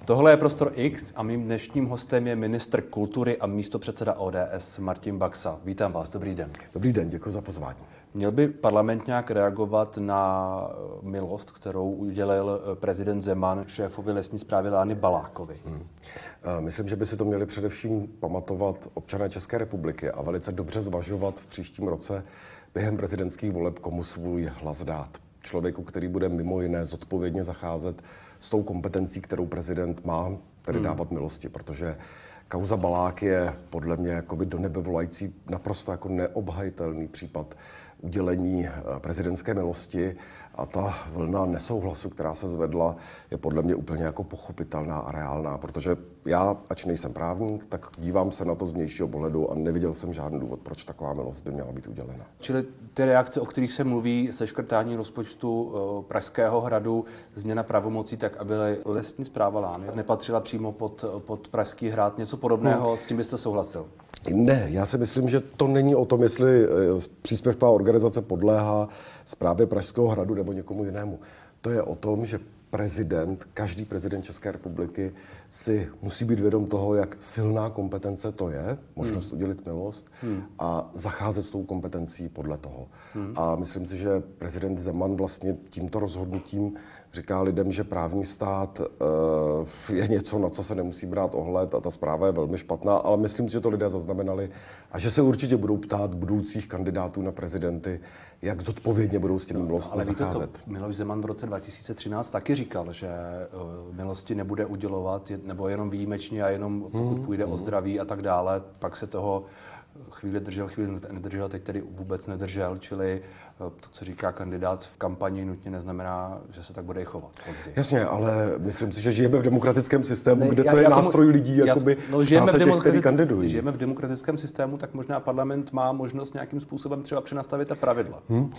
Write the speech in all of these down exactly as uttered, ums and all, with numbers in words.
Tohle je Prostor X a mým dnešním hostem je ministr kultury a místopředseda O D S Martin Baxa. Vítám vás, dobrý den. Dobrý den, děkuji za pozvání. Měl by parlament nějak reagovat na milost, kterou udělil prezident Zeman šéfovi lesní správy Lány Balákovi? Hmm. Myslím, že by si to měli především pamatovat občané České republiky a velice dobře zvažovat v příštím roce během prezidentských voleb, komu svůj hlas dát. Člověku, který bude mimo jiné zodpovědně zacházet s tou kompetencí, kterou prezident má, tedy hmm. dávat milosti, protože kauza Balák je podle mě jakoby do nebe volající naprosto jako neobhajitelný případ udělení prezidentské milosti a ta vlna nesouhlasu, která se zvedla, je podle mě úplně jako pochopitelná a reálná, protože já, ač nejsem právník, tak dívám se na to z vnějšího pohledu a neviděl jsem žádný důvod, proč taková milost by měla být udělena. Čili ty reakce, o kterých se mluví, seškrtání rozpočtu Pražského hradu, změna pravomocí, tak aby lesní správa Lány nepatřila přímo pod, pod Pražský hrad, něco podobného, hmm. s tím byste souhlasil? Ne, já si myslím, že to není o tom, jestli příspěvková organizace podléhá správě Pražského hradu nebo někomu jinému. To je o tom, že prezident, každý prezident České republiky si musí být vědom toho, jak silná kompetence to je, možnost hmm. udělit milost hmm. a zacházet s tou kompetencí podle toho. Hmm. A myslím si, že prezident Zeman vlastně tímto rozhodnutím říká lidem, že právní stát uh, je něco, na co se nemusí brát ohled a ta zpráva je velmi špatná, ale myslím si, že to lidé zaznamenali a že se určitě budou ptát budoucích kandidátů na prezidenty, jak zodpovědně budou s těmi no, milostmi zacházet. Ale víte co, Miloš Zeman v roce dva tisíce třináct taky říkal, že uh, milosti nebude udělovat, nebo jenom výjimečně a jenom pokud hmm. půjde hmm. o zdraví a tak dále, pak se toho chvíli držel, chvíli nedržel, teď tedy vůbec nedržel, čili to, co říká kandidát v kampani, nutně neznamená, že se tak bude chovat. Později. Jasně, ale myslím si, že žijeme v demokratickém systému, ne, kde já, to je nástroj tomu, lidí, jakoby no, žijeme v těch, kteří kandidují. Žijeme v demokratickém systému, tak možná parlament má možnost nějakým způsobem třeba přenastavit ta pravidla. Hmm. Uh,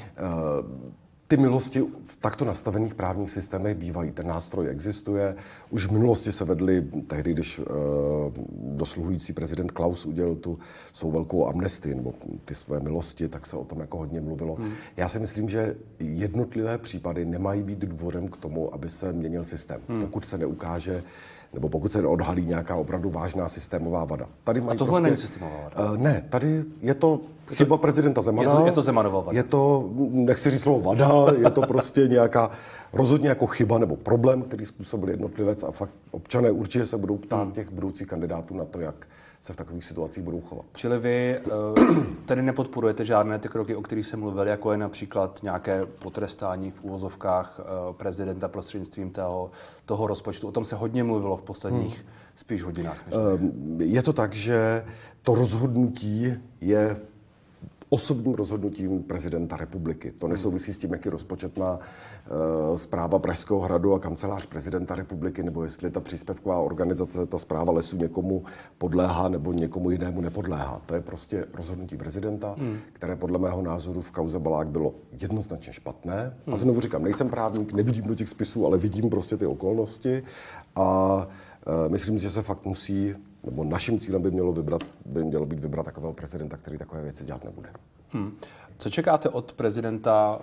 Ty milosti v takto nastavených právních systémech bývají. Ten nástroj existuje. Už v minulosti se vedly, tehdy, když uh, dosluhující prezident Klaus udělal tu svou velkou amnestii, nebo ty své milosti, tak se o tom jako hodně mluvilo. Hmm. Já si myslím, že jednotlivé případy nemají být důvodem k tomu, aby se měnil systém. Hmm. Pokud se neukáže, nebo pokud se neodhalí nějaká opravdu vážná systémová vada. Tady A tohle prostě, není systémová vada? Uh, ne, tady je to chyba prezidenta Zemana. Je to, je to Zemanova vada. Je to, nechci říct slovo vada, je to prostě nějaká rozhodně jako chyba nebo problém, který způsobil jednotlivec a fakt občané určitě se budou ptát hmm. těch budoucích kandidátů na to, jak se v takových situacích budou chovat. Čili vy uh, tedy nepodporujete žádné ty kroky, o kterých jsem mluvil, jako je například nějaké potrestání v uvozovkách uh, prezidenta prostřednictvím toho, toho rozpočtu. O tom se hodně mluvilo v posledních hmm. spíš hodinách. Než uh, je to tak, že to rozhodnutí je osobním rozhodnutím prezidenta republiky. To nesouvisí s tím, jaký rozpočet má uh, správa Pražského hradu a kancelář prezidenta republiky, nebo jestli ta příspěvková organizace, ta správa lesů někomu podléhá nebo někomu jinému nepodléhá. To je prostě rozhodnutí prezidenta, hmm. které podle mého názoru v kauze Balák bylo jednoznačně špatné. Hmm. A znovu říkám, nejsem právník, nevidím do těch spisů, ale vidím prostě ty okolnosti a uh, myslím, že se fakt musí nebo naším cílem by mělo, vybrat, by mělo být vybrat takového prezidenta, který takové věci dělat nebude. Hmm. Co čekáte od prezidenta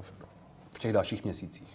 v těch dalších měsících?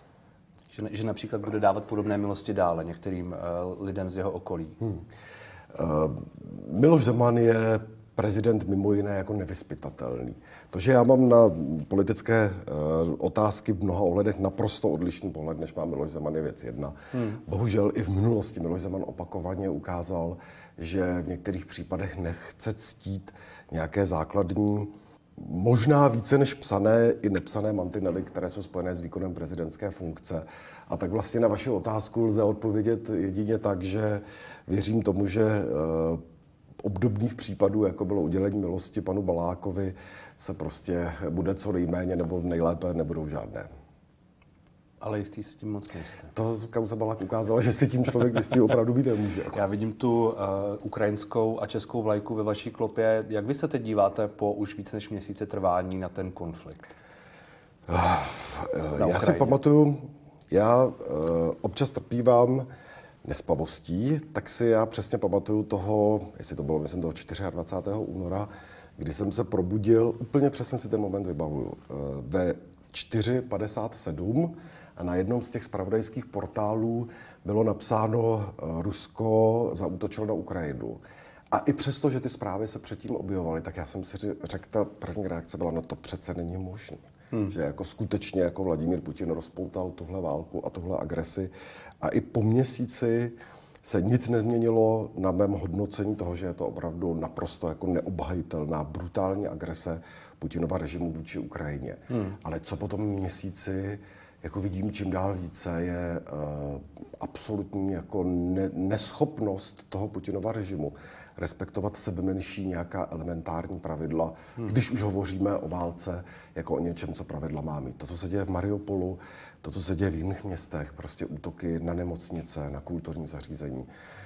Že, že například bude dávat podobné milosti dále některým uh, lidem z jeho okolí? Hmm. Uh, Miloš Zeman je prezident mimo jiné jako nevyzpytatelný. To, že já mám na politické uh, otázky v mnoha ohledech naprosto odlišný pohled, než má Miloš Zeman, je věc jedna. Hmm. Bohužel i v minulosti Miloš Zeman opakovaně ukázal, že v některých případech nechce ctít nějaké základní, možná více než psané i nepsané mantinely, které jsou spojené s výkonem prezidentské funkce. A tak vlastně na vaši otázku lze odpovědět jedině tak, že věřím tomu, že uh, obdobných případů, jako bylo udělení milosti panu Balákovi, se prostě bude co nejméně nebo nejlépe nebudou žádné. Ale jistý si tím moc nejste. To kauza Balák ukázala, že si tím člověk jistý opravdu být nemůže. Já vidím tu uh, ukrajinskou a českou vlajku ve vaší klopě. Jak vy se teď díváte po už víc než měsíce trvání na ten konflikt? Uh, uh, já si pamatuju, já uh, občas trpívám nespavostí, tak si já přesně pamatuju toho, jestli to bylo, myslím, toho dvacátého čtvrtého února, kdy jsem se probudil, úplně přesně si ten moment vybavuju, ve čtyři padesát sedm a na jednom z těch zpravodajských portálů bylo napsáno, Rusko zaútočilo na Ukrajinu. A i přesto, že ty zprávy se předtím objevovaly, tak já jsem si řekl, ta první reakce byla, no to přece není možné. Hmm. Že jako skutečně jako Vladimír Putin rozpoutal tuhle válku a tuhle agresi. A i po měsíci se nic nezměnilo na mém hodnocení toho, že je to opravdu naprosto jako neobhajitelná, brutální agrese Putinova režimu vůči Ukrajině. Hmm. Ale co po tom měsíci, jako vidím čím dál více, je uh, absolutní jako ne, neschopnost toho Putinova režimu respektovat sebemenší nějaká elementární pravidla, hmm. když už hovoříme o válce jako o něčem, co pravidla má mít. To, co se děje v Mariupolu, to, co se děje v jiných městech, prostě útoky na nemocnice, na kulturní zařízení,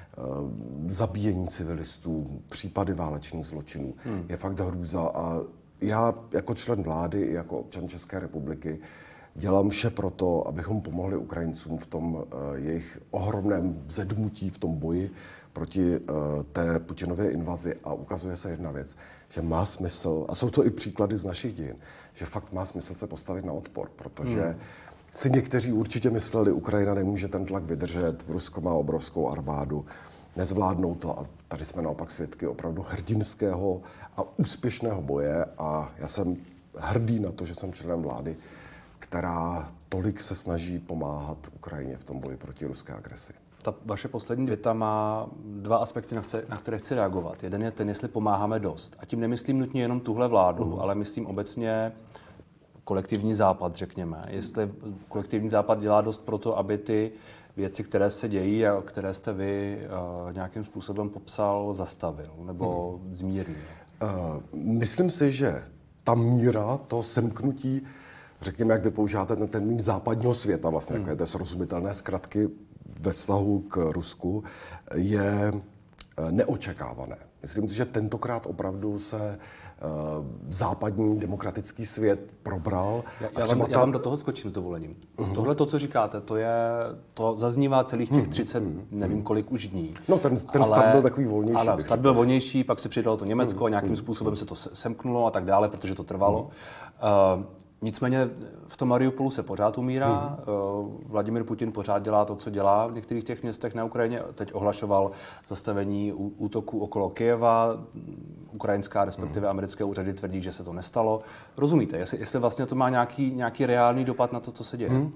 zabíjení civilistů, případy válečných zločinů, hmm. je fakt hrůza. A já jako člen vlády i jako občan České republiky dělám vše proto, abychom pomohli Ukrajincům v tom uh, jejich ohromném vzedmutí, v tom boji proti uh, té Putinově invazi. A ukazuje se jedna věc, že má smysl, a jsou to i příklady z našich dějin, že fakt má smysl se postavit na odpor, protože hmm. si někteří určitě mysleli, Ukrajina nemůže ten tlak vydržet, Rusko má obrovskou armádu, nezvládnou to a tady jsme naopak svědky opravdu hrdinského a úspěšného boje a já jsem hrdý na to, že jsem členem vlády, která tolik se snaží pomáhat Ukrajině v tom boji proti ruské agresi. Ta vaše poslední věta má dva aspekty, na které chci reagovat. Jeden je ten, jestli pomáháme dost. A tím nemyslím nutně jenom tuhle vládu, uh-huh. ale myslím obecně kolektivní západ, řekněme. Jestli kolektivní západ dělá dost pro to, aby ty věci, které se dějí a které jste vy uh, nějakým způsobem popsal, zastavil nebo uh-huh. zmírnil. Uh, myslím si, že ta míra, to semknutí, řekněme, jak vy používáte ten termín západního světa, vlastně hmm. takové té srozumitelné zkratky ve vztahu k Rusku, je neočekávané. Myslím si, že tentokrát opravdu se uh, západní demokratický svět probral. Já, já, vám, ta... já vám do toho skočím s dovolením. Uh-huh. Tohle to, co říkáte, to je, to zaznívá celých těch třicet, uh-huh. nevím kolik už dní. No ten, ten ale, start byl takový volnější. Ano, start byl volnější, pak se přidalo to Německo, uh-huh. nějakým způsobem se to semknulo a tak dále, protože to trvalo. Uh-huh. Uh, Nicméně v tom Mariupolu se pořád umírá. Hmm. Vladimír Putin pořád dělá to, co dělá v některých těch městech na Ukrajině. Teď ohlašoval zastavení útoků okolo Kyjeva. Ukrajinská, respektive americké úřady tvrdí, že se to nestalo. Rozumíte, jestli, jestli vlastně to má nějaký, nějaký reálný dopad na to, co se děje? Hmm.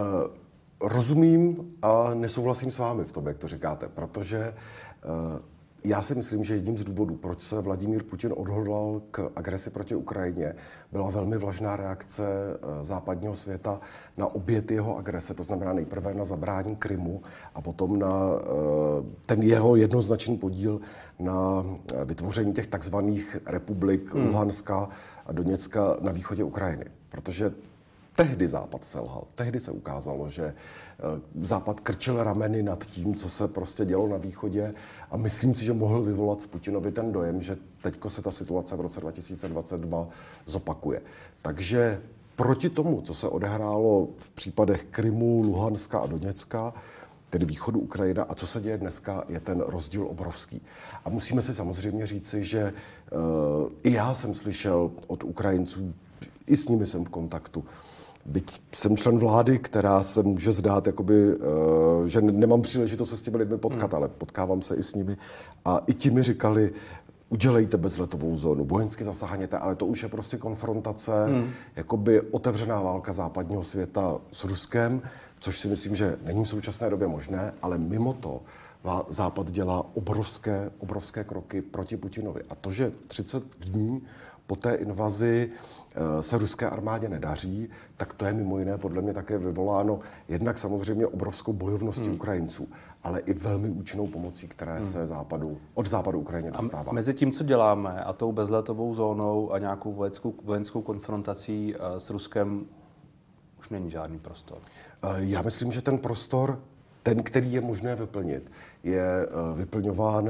Uh, rozumím a nesouhlasím s vámi v tom, jak to říkáte, protože uh, já si myslím, že jedním z důvodů, proč se Vladimír Putin odhodlal k agresi proti Ukrajině, byla velmi vlažná reakce západního světa na oběť jeho agrese. To znamená nejprve na zabrání Krymu a potom na ten jeho jednoznačný podíl na vytvoření těch takzvaných republik hmm. Luhanska a Doněcka na východě Ukrajiny. Protože tehdy Západ selhal. Tehdy se ukázalo, že Západ krčil rameny nad tím, co se prostě dělo na východě a myslím si, že mohl vyvolat v Putinovi ten dojem, že teďko se ta situace v roce dva tisíce dvacet dva zopakuje. Takže proti tomu, co se odehrálo v případech Krymu, Luhanska a Doněcka, tedy východu Ukrajina, a co se děje dneska, je ten rozdíl obrovský. A musíme si samozřejmě říci, že uh, i já jsem slyšel od Ukrajinců, i s nimi jsem v kontaktu, byť jsem člen vlády, která se může zdát, jakoby, uh, že nemám příležitost se s těmi lidmi potkat, hmm. ale potkávám se i s nimi. A i ti mi říkali, udělejte bezletovou zónu, vojensky zasáhněte, ale to už je prostě konfrontace, hmm. jakoby otevřená válka západního světa s Ruskem, což si myslím, že není v současné době možné, ale mimo to Západ dělá obrovské, obrovské kroky proti Putinovi. A to, že třicet dní po té invazi se ruské armádě nedaří, tak to je mimo jiné podle mě také vyvoláno jednak samozřejmě obrovskou bojovností hmm. Ukrajinců, ale i velmi účinnou pomocí, které hmm. se západu, od západu Ukrajině dostává. A mezi tím, co děláme, a tou bezletovou zónou a nějakou vojenskou, vojenskou konfrontací s Ruskem, už není žádný prostor. Já myslím, že ten prostor, ten, který je možné vyplnit, je vyplňován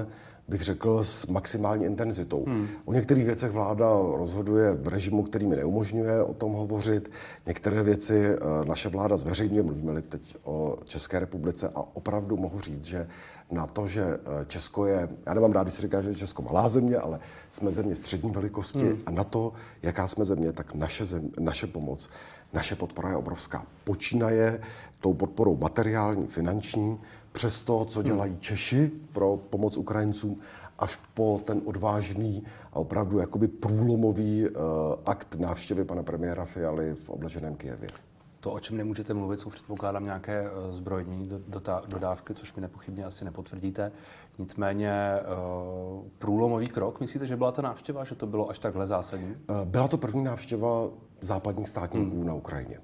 bych řekl, s maximální intenzitou. Hmm. O některých věcech vláda rozhoduje v režimu, který mi neumožňuje o tom hovořit. Některé věci naše vláda zveřejňuje, mluvíme teď o České republice a opravdu mohu říct, že na to, že Česko je, já nemám rád, když se říká, že je Česko malá země, ale jsme země střední velikosti hmm. a na to, jaká jsme země, tak naše, zem, naše pomoc, naše podpora je obrovská. Počínaje tou podporou materiální, finanční, přes to, co dělají Češi pro pomoc Ukrajincům, až po ten odvážný a opravdu jakoby průlomový uh, akt návštěvy pana premiéra Fialy v obleženém Kyjevě. To, o čem nemůžete mluvit, jsou předpokládám nějaké uh, zbrojní do, do, dodávky, což mi nepochybně asi nepotvrdíte. Nicméně uh, průlomový krok, myslíte, že byla ta návštěva, že to bylo až takhle zásadní? Uh, byla to první návštěva západních státníků hmm. na Ukrajině.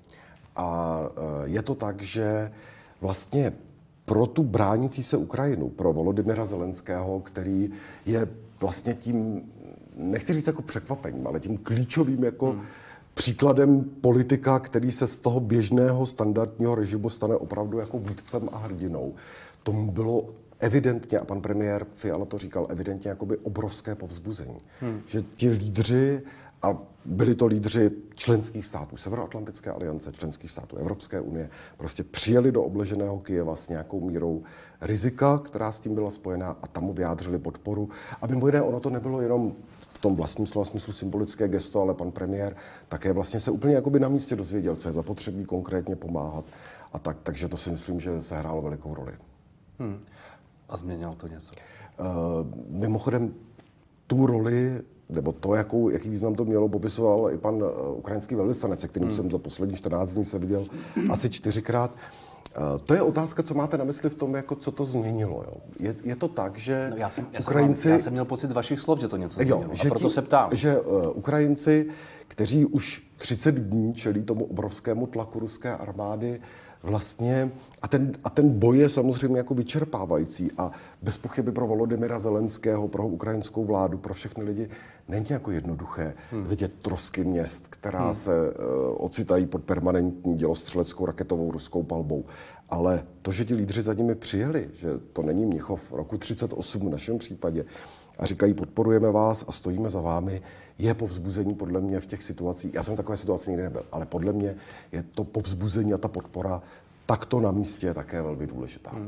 A uh, je to tak, že vlastně pro tu bránící se Ukrajinu, pro Volodymyra Zelenského, který je vlastně tím, nechci říct jako překvapením, ale tím klíčovým jako hmm. příkladem politika, který se z toho běžného standardního režimu stane opravdu jako vůdcem a hrdinou. Tomu bylo evidentně, a pan premiér Fiala to říkal, evidentně jakoby obrovské povzbuzení. Hmm. Že ti lídři, a byli to lídři členských států Severoatlantické aliance, členských států Evropské unie, prostě přijeli do obleženého Kyjeva s nějakou mírou rizika, která s tím byla spojená, a tam mu vyjádřili podporu. A mimo jiné, ono to nebylo jenom v tom vlastním slova smyslu symbolické gesto, ale pan premiér také vlastně se úplně jakoby na místě dozvěděl, co je zapotřebí konkrétně pomáhat. A tak, takže to si myslím, že se hrálo velikou roli. Hmm. A změnilo to něco? Uh, mimochodem, tu roli nebo to, jakou, jaký význam to mělo, popisoval i pan uh, ukrajinský velvyslanec, se kterým hmm. jsem za poslední čtrnáct dní se viděl asi čtyřikrát. Uh, to je otázka, co máte na mysli v tom, jako co to změnilo. Jo? Je, je to tak, že no já jsem, já Ukrajinci... Jsem, já jsem měl pocit z vašich slov, že to něco změnilo, jo, a proto tí, se ptám. Že uh, Ukrajinci, kteří už třicet dní čelí tomu obrovskému tlaku ruské armády, vlastně, a ten, a ten boj je samozřejmě jako vyčerpávající a bez pochyby pro Volodymyra Zelenského, pro ukrajinskou vládu, pro všechny lidi není jako jednoduché hmm. vidět trosky měst, která hmm. se uh, ocitají pod permanentní dělostřeleckou raketovou ruskou palbou. Ale to, že ti lídři za nimi přijeli, že to není Mnichov roku třicet osm v našem případě, a říkají, podporujeme vás a stojíme za vámi, je povzbuzení podle mě v těch situacích. Já jsem v takové situaci nikdy nebyl, ale podle mě je to povzbuzení a ta podpora takto na místě je také velmi důležitá. Hmm. Uh,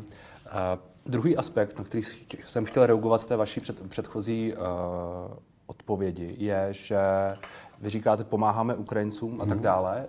druhý aspekt, na který jsem chtěl reagovat z té vaší před, předchozí uh, odpovědi, je, že vy říkáte, pomáháme Ukrajincům hmm. a tak dále,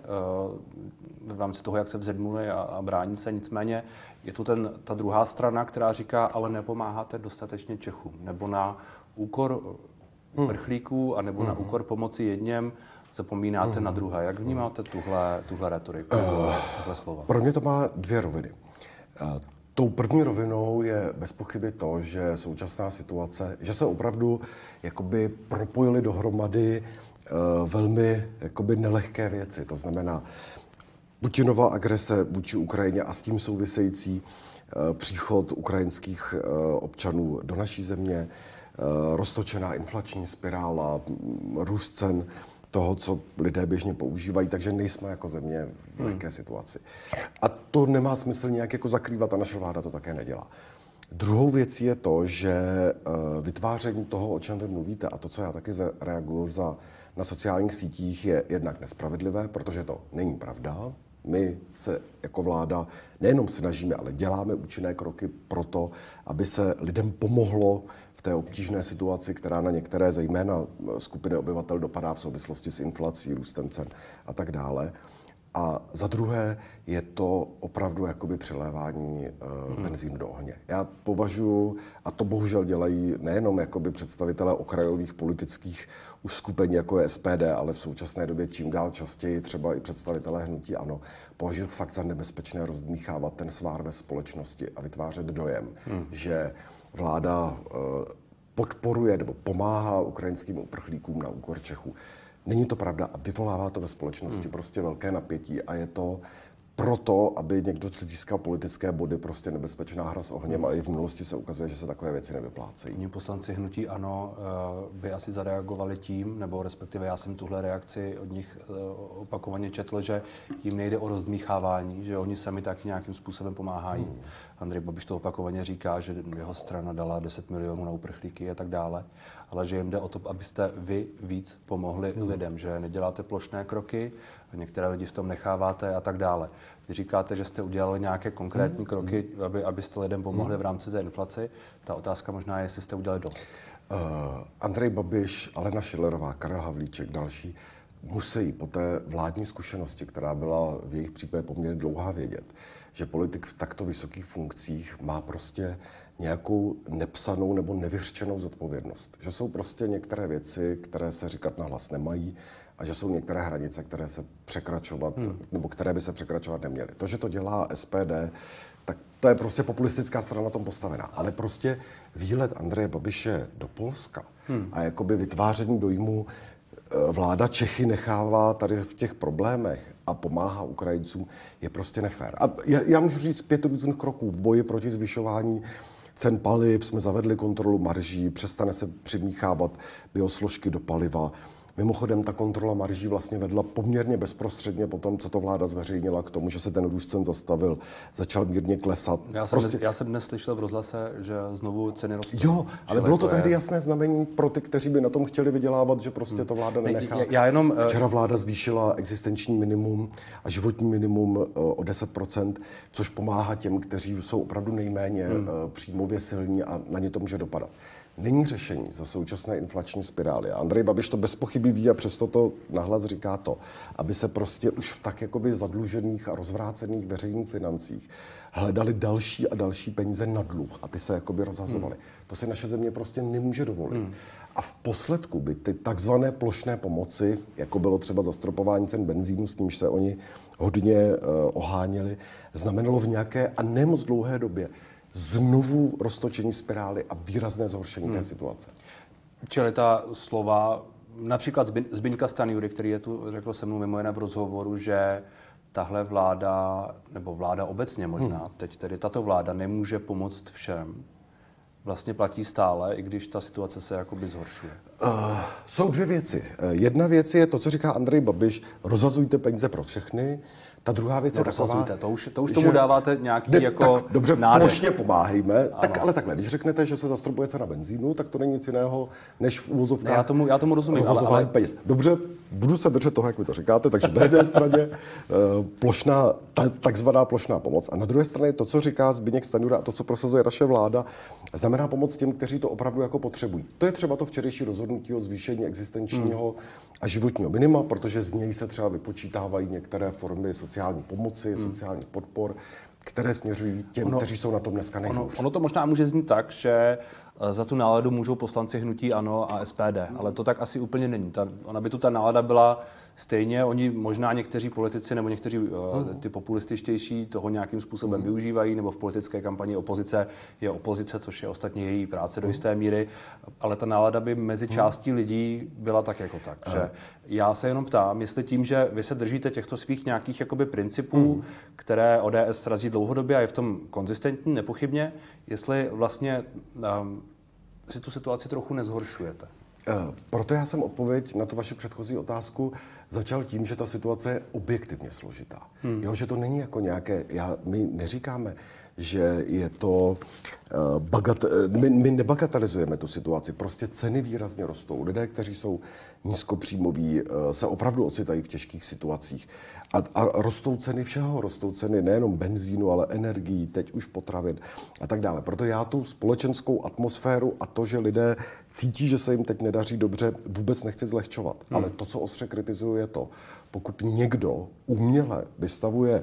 uh, v rámci toho, jak se vzedmuli a, a brání se. Nicméně je tu ten, ta druhá strana, která říká, ale nepomáháte dostatečně Čechům, nebo na úkor prchlíků, hmm. anebo hmm. na úkor pomoci jedněm zapomínáte hmm. na druhé. Jak vnímáte tuhle, tuhle retoriku, uh, tuhle slova? Pro mě to má dvě roviny. Uh, tou první rovinou je bez pochyby to, že současná situace, že se opravdu jakoby propojily dohromady uh, velmi jakoby nelehké věci. To znamená Putinova agrese vůči Ukrajině a s tím související uh, příchod ukrajinských uh, občanů do naší země, uh, roztočená inflační spirála, růst cen toho, co lidé běžně používají, takže nejsme jako země v lehké hmm. situaci. A to nemá smysl nějak jako zakrývat a naše vláda to také nedělá. Druhou věcí je to, že uh, vytváření toho, o čem vy mluvíte, a to, co já taky reaguju za, na sociálních sítích, je jednak nespravedlivé, protože to není pravda. My se jako vláda nejenom snažíme, ale děláme účinné kroky pro to, aby se lidem pomohlo v té obtížné situaci, která na některé zejména skupiny obyvatel dopadá v souvislosti s inflací, růstem cen a tak dále. A za druhé je to opravdu jakoby přilévání uh, hmm. benzínu do ohně. Já považuji, a to bohužel dělají nejenom jakoby představitelé okrajových politických uskupení, jako je S P D, ale v současné době čím dál častěji třeba i představitelé hnutí ANO, považuji fakt za nebezpečné rozdmíchávat ten svár ve společnosti a vytvářet dojem, hmm. že vláda uh, podporuje nebo pomáhá ukrajinským uprchlíkům na úkor Čechů. Není to pravda a vyvolává to ve společnosti hmm. prostě velké napětí a je to proto, aby někdo získal politické body, prostě nebezpečná hra s ohněm a i v minulosti se ukazuje, že se takové věci nevyplácejí. Oni poslanci hnutí ANO by asi zareagovali tím, nebo respektive já jsem tuhle reakci od nich opakovaně četl, že jim nejde o rozdmíchávání, že oni sami taky nějakým způsobem pomáhají. Hmm. Andrej Babiš to opakovaně říká, že jeho strana dala deset milionů na uprchlíky a tak dále, ale že jim jde o to, abyste vy víc pomohli hmm. lidem, že neděláte plošné kroky, některé lidi v tom necháváte a tak dále. Vy říkáte, že jste udělali nějaké konkrétní hmm. kroky, aby, abyste lidem pomohli v rámci té inflace. Ta otázka možná je, jestli jste udělali dost. Uh, Andrej Babiš, Alena Schillerová, Karel Havlíček, další musí po té vládní zkušenosti, která byla v jejich případě poměrně dlouhá, vědět, že politik v takto vysokých funkcích má prostě nějakou nepsanou nebo nevyřčenou zodpovědnost. Že jsou prostě některé věci, které se říkat nahlas nemají a že jsou některé hranice, které se překračovat, hmm. nebo které by se překračovat neměly. To, že to dělá S P D, tak to je prostě populistická strana na tom postavená. Ale prostě výlet Andreje Babiše do Polska hmm. a jakoby vytváření dojmu, vláda Čechy nechává tady v těch problémech a pomáhá Ukrajincům, je prostě nefér. A já, já můžu říct pět různých kroků. V boji proti zvyšování cen paliv jsme zavedli kontrolu marží, přestane se přimíchávat biosložky do paliva. Mimochodem, ta kontrola marží vlastně vedla poměrně bezprostředně po tom, co to vláda zveřejnila, k tomu, že se ten růst cen zastavil, začal mírně klesat. Já jsem, prostě... dnes, já jsem dnes slyšel v rozhlase, že znovu ceny rostou. Jo, ale bylo to, to tehdy je... jasné znamení pro ty, kteří by na tom chtěli vydělávat, že prostě to vláda nenechá. Ne, já jenom, Včera vláda zvýšila existenční minimum a životní minimum o deset procent, což pomáhá těm, kteří jsou opravdu nejméně hmm. příjmově silní a na ně to může dopadat. Není řešení za současné inflační spirály. Andrej Babiš to bez pochyby ví a přesto to nahlas říká to, aby se prostě už v tak jakoby zadlužených a rozvrácených veřejných financích hledali další a další peníze na dluh a ty se jakoby rozhazovaly. Hmm. To si naše země prostě nemůže dovolit. Hmm. A v posledku by ty takzvané plošné pomoci, jako bylo třeba zastropování cen benzínu, s nímž se oni hodně uh, oháněli, znamenalo v nějaké a nemoc dlouhé době znovu roztočení spirály a výrazné zhoršení hmm. té situace. Čili ta slova, například Zbyňka Stanjury, který je tu řekl se mnou mimo jiné v rozhovoru, že tahle vláda, nebo vláda obecně možná, hmm. teď tedy tato vláda nemůže pomoct všem, vlastně platí stále, i když ta situace se jakoby zhoršuje. Uh, jsou dvě věci. Jedna věc je to, co říká Andrej Babiš, rozhazujte peníze pro všechny. Ta druhá věc no, je taková, to už, to už tomu dáváte nějaký ne, jako tak, dobře, nádech. Plošně pomáhejme, tak, ale takhle, když řeknete, že se zastropuje cena benzínu, tak to není nic jiného, než v uvozovkách já tomu, já tomu rozumím, ale, ale... peněz. Dobře, budu se držet toho, jak mi to říkáte, takže na jedné straně plošná, ta, takzvaná plošná pomoc a na druhé straně to, co říká Zbyněk Stanjura a to, co prosazuje naše vláda, znamená pomoc těm, kteří to opravdu jako potřebují. To je třeba to včerejší rozhodnutí o zvýšení existenčního hmm. a životního minima, protože z něj se třeba vypočítávají některé formy sociální pomoci, hmm. sociálních podpor, které směřují těm, ono, kteří jsou na tom dneska nejhůř. Ono, ono to možná může znít tak, že za tu náladu můžou poslanci hnutí ANO a S P D, ale to tak asi úplně není. Ta, ona by tu ta nálada byla stejně, oni možná někteří politici nebo někteří uh, ty populističtější toho nějakým způsobem hmm. využívají, nebo v politické kampani opozice je opozice, což je ostatně její práce do jisté míry, ale ta nálada by mezi částí lidí byla tak jako tak. Že já se jenom ptám, jestli tím, že vy se držíte těchto svých nějakých jakoby principů, hmm. které O D S razí dlouhodobě a je v tom konzistentní, nepochybně, jestli vlastně um, si tu situaci trochu nezhoršujete. Proto já jsem odpověď na tu vaši předchozí otázku začal tím, že ta situace je objektivně složitá. Hmm. Jo, že to není jako nějaké, já, my neříkáme, že je to, uh, bagat, my, my nebagatelizujeme tu situaci, prostě ceny výrazně rostou. Lidé, kteří jsou nízkopříjmoví, uh, se opravdu ocitají v těžkých situacích. A, a rostou ceny všeho, rostou ceny nejenom benzínu, ale energií, teď už potravin a tak dále. Proto já tu společenskou atmosféru a to, že lidé cítí, že se jim teď nedaří dobře, vůbec nechci zlehčovat. Hmm. Ale to, co ostře kritizuju, je to, pokud někdo uměle vystavuje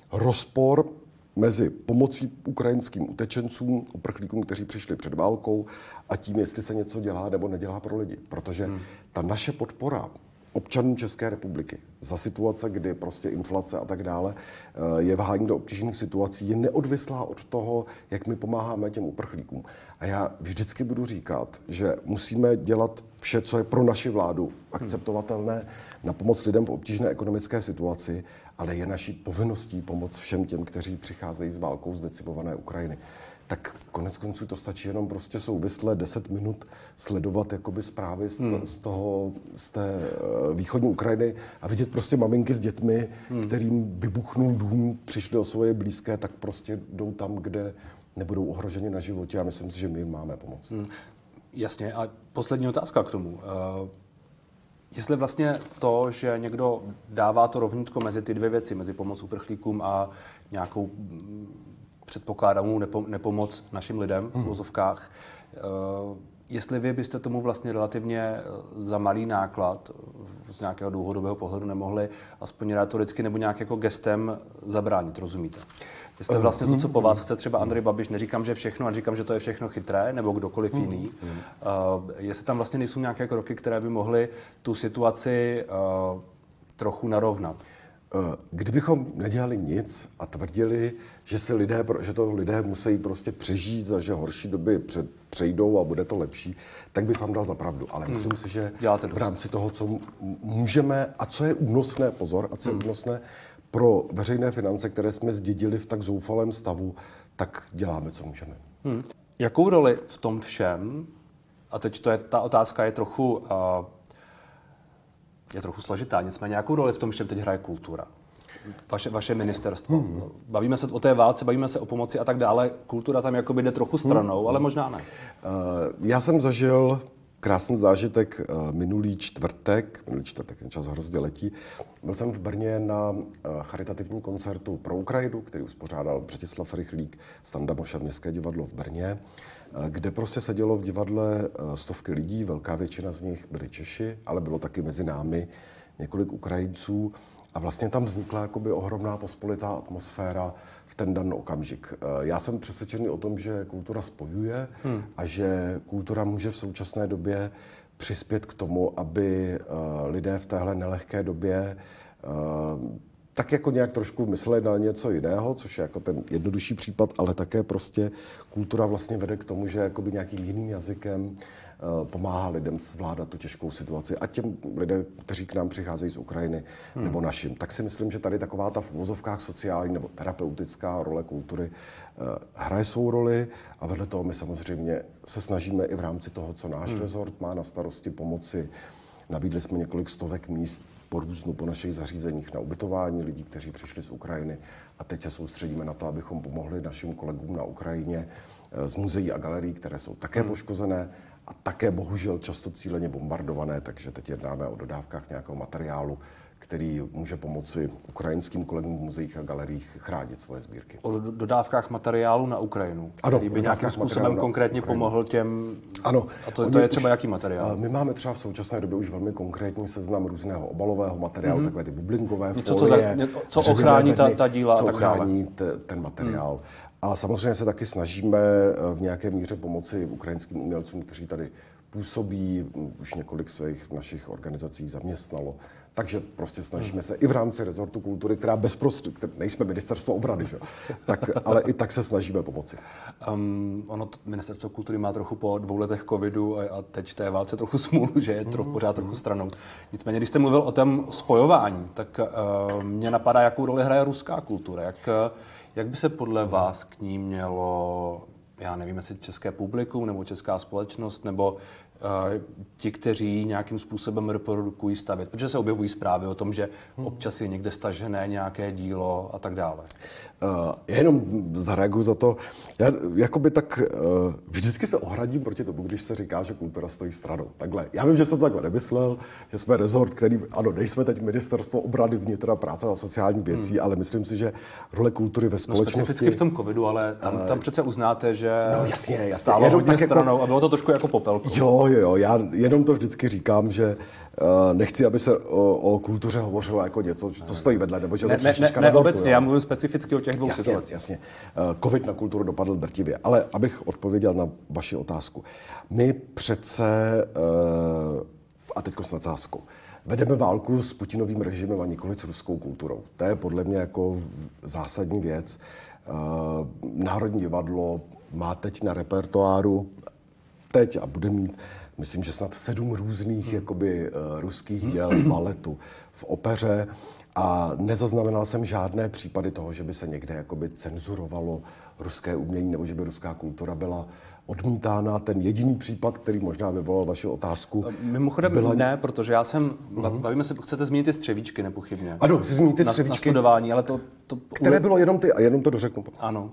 rozpor mezi pomocí ukrajinským utečencům, uprchlíkům, kteří přišli před válkou, a tím, jestli se něco dělá nebo nedělá pro lidi. Protože hmm. ta naše podpora občanů České republiky za situace, kdy prostě inflace a tak dále je vhání do obtížných situací, je neodvislá od toho, jak my pomáháme těm uprchlíkům. A já vždycky budu říkat, že musíme dělat vše, co je pro naši vládu akceptovatelné, na pomoc lidem v obtížné ekonomické situaci, ale je naší povinností pomoct všem těm, kteří přicházejí s válkou z decimované Ukrajiny. Tak konec konců to stačí jenom prostě souvisle deset minut sledovat jakoby zprávy z, hmm. z, toho, z té východní Ukrajiny a vidět prostě maminky s dětmi, hmm. kterým vybuchnul dům, přišli o svoje blízké, tak prostě jdou tam, kde nebudou ohroženi na životě a myslím si, že my jim máme pomoct. Hmm. Jasně. A poslední otázka k tomu. Uh, jestli vlastně to, že někdo dává to rovnítko mezi ty dvě věci, mezi pomoc uprchlíkům a nějakou předpokládanou nepo, nepomoc našim lidem v vozovkách, uh, jestli vy byste tomu vlastně relativně za malý náklad z nějakého dlouhodobého pohledu nemohli aspoň retoricky nebo nějak jako gestem zabránit, rozumíte? Jestli vlastně to, co po vás chce třeba Andrej Babiš, neříkám, že všechno, a říkám, že to je všechno chytré, nebo kdokoliv jiný, uh, jestli tam vlastně nejsou nějaké kroky, které by mohly tu situaci uh, trochu narovnat. Kdybychom nedělali nic a tvrdili, že, se lidé, že to lidé musí prostě přežít a že horší doby před, přejdou a bude to lepší, tak bych vám dal za pravdu. Ale myslím hmm. si, že v rámci toho, co můžeme a co je únosné, pozor, a co je hmm. únosné pro veřejné finance, které jsme zdědili v tak zoufalém stavu, tak děláme, co můžeme. Hmm. Jakou roli v tom všem, a teď to je, ta otázka je trochu... Uh, je trochu složitá, nicméně jakou roli v tom všem teď hraje kultura? Vaše, vaše ministerstvo. Hmm. Bavíme se o té válce, bavíme se o pomoci a tak dále. Kultura tam jakoby jde trochu stranou, hmm. ale možná ne. Uh, já jsem zažil krásný zážitek uh, minulý čtvrtek, minulý čtvrtek, ten čas hrozně letí. Byl jsem v Brně na uh, charitativním koncertu pro Ukrajinu, který uspořádal Břetislav Rychlík, Standa Mošav, Městské divadlo v Brně, uh, kde prostě sedělo v divadle uh, stovky lidí, velká většina z nich byli Češi, ale bylo taky mezi námi několik Ukrajinců. A vlastně tam vznikla jakoby ohromná pospolitá atmosféra v ten daný okamžik. Já jsem přesvědčený o tom, že kultura spojuje hmm. a že kultura může v současné době přispět k tomu, aby lidé v téhle nelehké době tak jako nějak trošku mysleli na něco jiného, což je jako ten jednodušší případ, ale také prostě kultura vlastně vede k tomu, že jakoby nějakým jiným jazykem pomáhá lidem zvládat tu těžkou situaci a těm lidem, kteří k nám přicházejí z Ukrajiny hmm. nebo našim. Tak si myslím, že tady taková ta v uvozovkách sociální nebo terapeutická role kultury uh, hraje svou roli a vedle toho my samozřejmě se snažíme i v rámci toho, co náš hmm. rezort má na starosti, pomoci. Nabídli jsme několik stovek míst po různu po našich zařízeních na ubytování lidí, kteří přišli z Ukrajiny a teď se soustředíme na to, abychom pomohli našim kolegům na Ukrajině uh, z muzeí a galerií, které jsou také hmm. poškozené a také bohužel často cíleně bombardované, takže teď jednáme o dodávkách nějakého materiálu, který může pomoci ukrajinským kolegům v muzeích a galeriích chránit svoje sbírky. O dodávkách materiálu na Ukrajinu, ano, který by nějakým způsobem konkrétně pomohl těm... Ano. A to, to je třeba jaký materiál? My máme třeba v současné době už velmi konkrétní seznam různého obalového materiálu, mm-hmm. takové ty bublinkové něco, folie, co, za, co ochrání ta, ta díla co a tak dále. ochrání te, ten materiál. Mm. A samozřejmě se taky snažíme v nějaké míře pomoci ukrajinským umělcům, kteří tady působí, už několik svých našich organizací zaměstnalo. Takže prostě snažíme se i v rámci rezortu kultury, která bezprostředně, nejsme ministerstvo obrany, že? Tak, ale i tak se snažíme pomoci. Um, ono, ministerstvo kultury má trochu po dvou letech covidu a, a teď v té válce trochu smůlu, že je trochu, pořád trochu stranou. Nicméně, když jste mluvil o tom spojování, tak uh, mě napadá, jakou roli hraje ruská kultura. Jak, jak by se podle vás k ní mělo, já nevím, jestli české publikum nebo česká společnost, nebo ti, kteří nějakým způsobem reprodukují stavět, protože se objevují zprávy o tom, že občas je někde stažené nějaké dílo a tak dále. Uh, já jenom zareaguju za to. Já jakoby tak uh, vždycky se ohradím proti tomu, když se říká, že kultura stojí stranou. Takhle. Já vím, že jsem to takhle nemyslel, že jsme rezort, který, ano, nejsme teď ministerstvo obrany, vnitra, práce a sociální věcí, hmm. ale myslím si, že role kultury ve společnosti... No specificky v tom covidu, ale tam, tam přece uznáte, že no, jasně, jasně. stálo jenom hodně tak stranou jako... a bylo to trošku jako popelku. Jo, jo, já jenom to vždycky říkám, že uh, nechci, aby se o, o kultuře hovořilo jako něco, co stojí vedle, nebo že ne, to ne, ne, ne obecně, jo. já mluvím specificky o těch dvou jasně, situacích. Jasně, uh, covid na kulturu dopadl drtivě, ale abych odpověděl na vaši otázku. My přece, uh, a teďko s nadsázkou, vedeme válku s Putinovým režimem a nikoli s ruskou kulturou. To je podle mě jako zásadní věc. Uh, Národní divadlo má teď na repertoáru teď a bude mít, myslím, že snad sedm různých hmm. jakoby, uh, ruských děl v baletu, v opeře A nezaznamenal jsem žádné případy toho, že by se někde jakoby cenzurovalo ruské umění nebo že by ruská kultura byla odmítána. Ten jediný případ, který možná vyvolal vaši otázku... Mimochodem byla... ne, protože já jsem... Uh-huh. Bavíme se, chcete zmínit ty střevíčky, nepochybně. Ano, chci zmínit ty střevíčky. Na studování, ale to... to které bylo jenom ty, a jenom to dořeknu. Ano.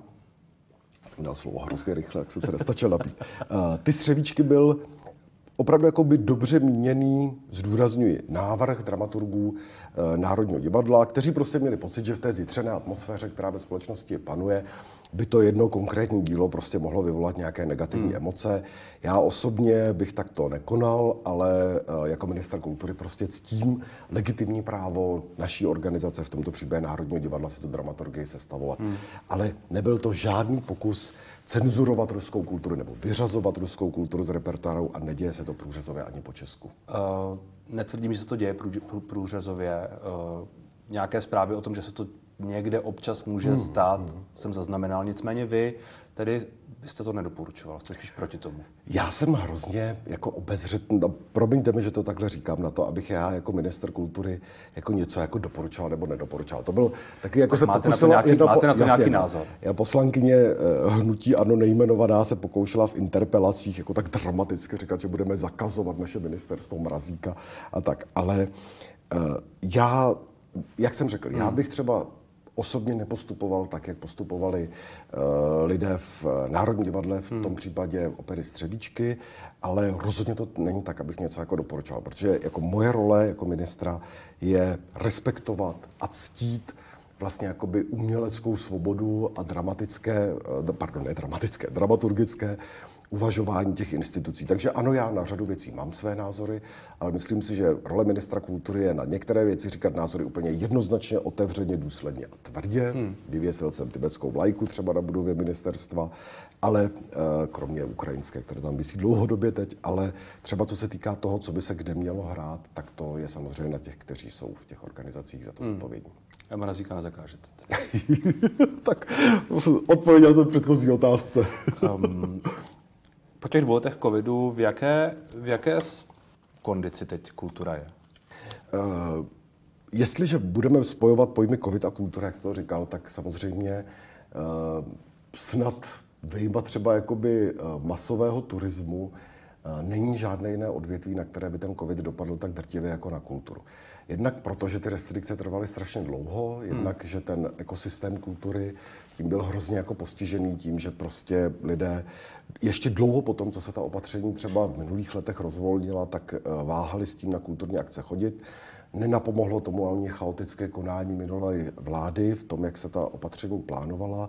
Jsem dal slovo hrozně rychle, jak jsem se nestačil napít. Uh, ty střevíčky byl opravdu jakoby dobře míněný, zdůrazňuji, návrh dramaturgů e, Národního divadla, kteří prostě měli pocit, že v té zjitřené atmosféře, která ve společnosti panuje, by to jedno konkrétní dílo prostě mohlo vyvolat nějaké negativní hmm. emoce. Já osobně bych takto nekonal, ale e, jako ministr kultury prostě ctím legitimní právo naší organizace, v tomto případě Národního divadla, si tu dramaturgii sestavovat. Hmm. Ale nebyl to žádný pokus cenzurovat ruskou kulturu nebo vyřazovat ruskou kulturu z repertoáru a neděje se to průřezově ani po Česku. Uh, netvrdím, že se to děje prů, prů, průřezově. Uh, nějaké zprávy o tom, že se to někde občas může hmm. stát, hmm. jsem zaznamenal. Nicméně vy tedy byste to nedoporučoval, jste spíš proti tomu. Já jsem hrozně jako obezřetný, no, promiňte mi, že to takhle říkám, na to, abych já jako ministr kultury jako něco jako doporučoval nebo nedoporučoval. To byl taky jako tak se máte pokusila... Na to nějaký, máte na to jasně, nějaký názor? Já poslankyně eh, hnutí ANO nejmenovaná se pokoušela v interpelacích jako tak dramaticky říkat, že budeme zakazovat naše ministerstvo Mrazíka a tak. Ale eh, já, jak jsem řekl, hmm. já bych třeba osobně nepostupoval tak, jak postupovali uh, lidé v Národním divadle, v tom hmm. případě opery Střevíčky, ale rozhodně to není tak, abych něco jako doporučoval, protože jako moje role jako ministra je respektovat a ctít vlastně jakoby uměleckou svobodu a dramatické, pardon, ne dramatické, dramaturgické uvažování těch institucí. Takže ano, já na řadu věcí mám své názory, ale myslím si, že role ministra kultury je na některé věci říkat názory úplně jednoznačně, otevřeně, důsledně a tvrdě. Hmm. Vyvěsil jsem tibetskou vlajku třeba na budově ministerstva, ale kromě ukrajinské, které tam visí dlouhodobě teď, ale třeba co se týká toho, co by se kde mělo hrát, tak to je samozřejmě na těch, kteří jsou v těch organizacích za to hmm. zodpovědní. A Mrazíka nezakážete. Tak odpověděl jsem v předchozí otázce. um, po těch dvou letech covidu, v jaké, v jaké kondici teď kultura je? Uh, jestliže budeme spojovat pojmy covid a kultura, jak jste to říkal, tak samozřejmě uh, snad vyjma třeba jakoby uh, masového turismu uh, není žádné jiné odvětví, na které by ten covid dopadl tak drtivě jako na kulturu. Jednak proto, že ty restrikce trvaly strašně dlouho, jednak, hmm. že ten ekosystém kultury tím byl hrozně jako postižený tím, že prostě lidé ještě dlouho potom, co se ta opatření třeba v minulých letech rozvolnila, tak váhali s tím na kulturní akce chodit. Nenapomohlo tomu ani chaotické konání minulé vlády v tom, jak se ta opatření plánovala.